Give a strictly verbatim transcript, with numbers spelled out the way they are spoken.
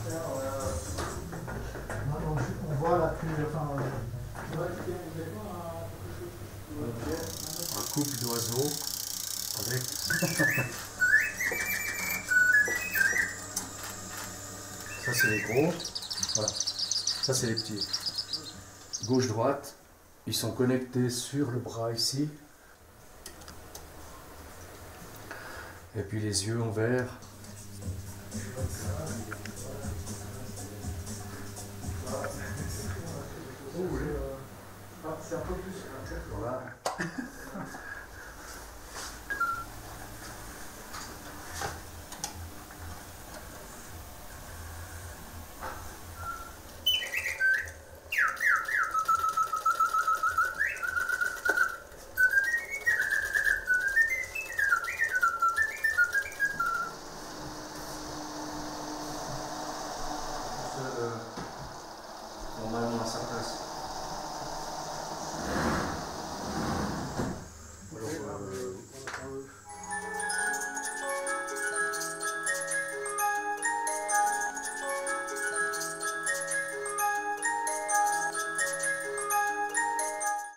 On voit là plus. Enfin, un couple d'oiseaux avec. Ça c'est les gros. Voilà. Ça c'est les petits. Gauche-droite. Ils sont connectés sur le bras ici. Et puis les yeux en vert. c'est un peu plus